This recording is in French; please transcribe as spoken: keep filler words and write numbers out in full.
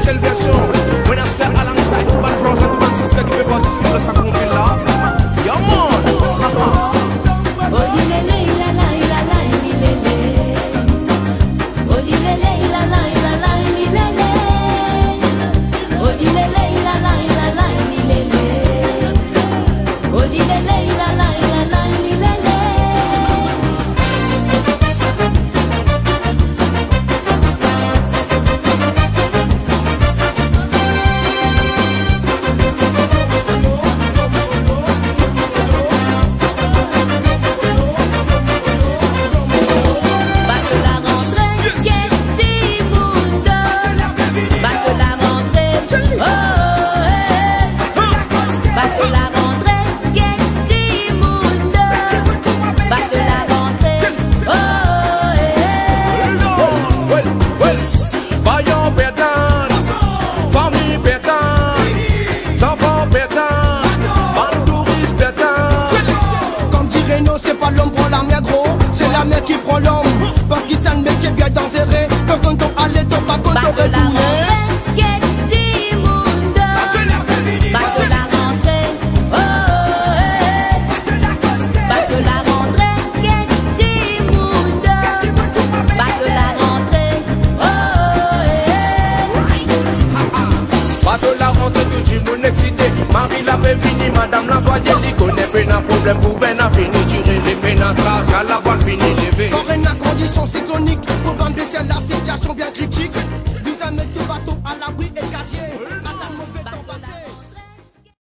spéciale version. When I step alongside tout bad bros and tout bad sister qui fait participer à sa compil là. Yo man! C'est la mer qui prend l'homme, parce qu'il sent le métier bien dangereux. Quand on tombe à l'aide, on va qu'on t'aurait tourné. Marie la paix fini, madame la soyez li connaît pas un problème pour venir finir tirer les pénatras, car la voile finit lever. Pour une condition cyclonique, pour bande spéciale là c'est